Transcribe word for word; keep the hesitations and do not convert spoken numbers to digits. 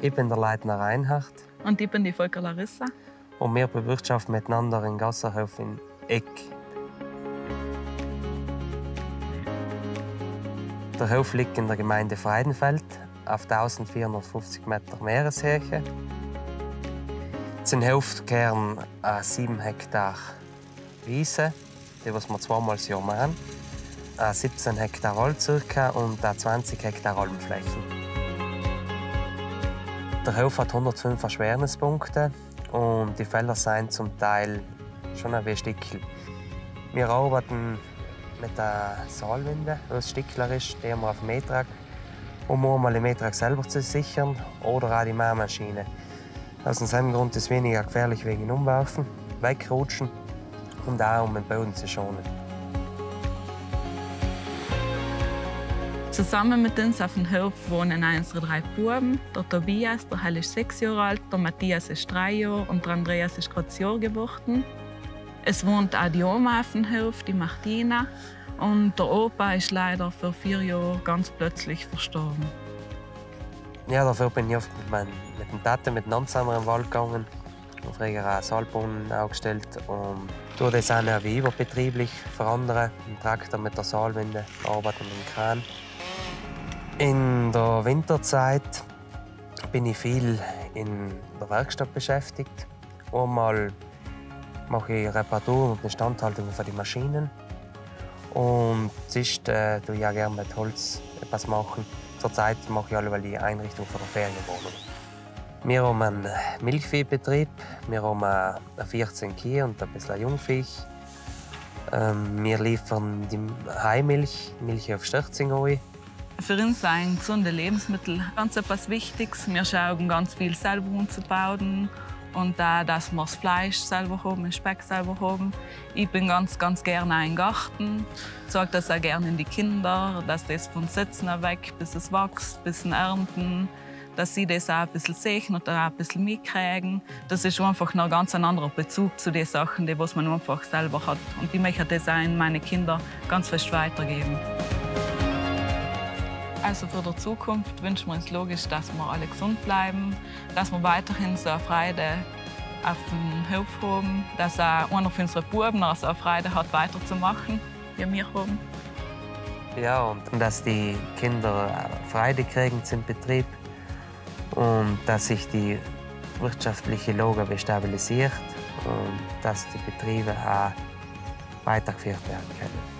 Ich bin der Leitner Reinhard. Und ich bin die Volker Larissa. Und wir bewirtschaften miteinander in Gasserhof in Egg. Der Hof liegt in der Gemeinde Freidenfeld auf eintausendvierhundertfünfzig Meter Meereshöhe. Zum Hof gehören sieben Hektar Wiese, die was wir zweimal das Jahr machen, siebzehn Hektar Holz und zwanzig Hektar Almflächen. Der Hof hat hundertfünf Erschwernispunkte und die Felder sind zum Teil schon ein wenig Stickel. Wir arbeiten mit der Saalwinde, was Stickler ist, die haben wir auf dem Mähtrag, um einmal den Mähtrag selber zu sichern oder auch die Mähmaschine. Aus diesem Grund ist es weniger gefährlich wegen Umwerfen, Wegrutschen und auch um den Boden zu schonen. Zusammen mit uns auf dem Hof wohnen unsere drei Buben. Der Tobias, der Hell ist sechs Jahre alt, der Matthias ist drei Jahre und der Andreas ist gerade ein Jahr geworden. Es wohnt auch die Oma auf dem Hof, die Martina. Und der Opa ist leider vor vier Jahren ganz plötzlich verstorben. Ja, dafür bin ich oft mit, mein, mit dem Tate miteinander zusammen im Wald gegangen. Und früher auch Saalbrunnen aufgestellt. Und tue das auch noch wie überbetrieblich für andere. Im Traktor mit der Saalwinde arbeiten und dem Kran. In der Winterzeit bin ich viel in der Werkstatt beschäftigt. Einmal mache ich Reparatur und Instandhaltung für die Maschinen. Und sonst äh, tue ich auch gerne mit Holz etwas machen. Zurzeit mache ich alle die Einrichtung für die Ferienwohnung. Wir haben einen Milchviehbetrieb. Wir haben vierzehn Kühe und ein bisschen Jungviech. Ähm, wir liefern die Heimilch, Milch auf Stürzing ein. Für uns sind gesunde Lebensmittel ganz etwas Wichtiges. Wir schauen ganz viel selber umzubauen und auch, dass wir das Fleisch selber haben, den Speck selber haben. Ich bin ganz, ganz gerne im Garten. Ich sage das auch gerne in die Kinder, dass das von Sitzen weg, bis es wächst, bis es ernten, dass sie das auch ein bisschen sehen und auch ein bisschen mitkriegen. Das ist einfach noch ein ganz anderer Bezug zu den Sachen, die man einfach selber hat. Und ich möchte das auch an meine Kinder ganz fest weitergeben. Also für die Zukunft wünschen wir uns logisch, dass wir alle gesund bleiben, dass wir weiterhin so eine Freude auf dem Hof haben, dass auch einer von unseren Buben noch so eine Freude hat, weiterzumachen, wie wir haben. Ja, und dass die Kinder Freude kriegen zum Betrieb und dass sich die wirtschaftliche Lage stabilisiert und dass die Betriebe auch weitergeführt werden können.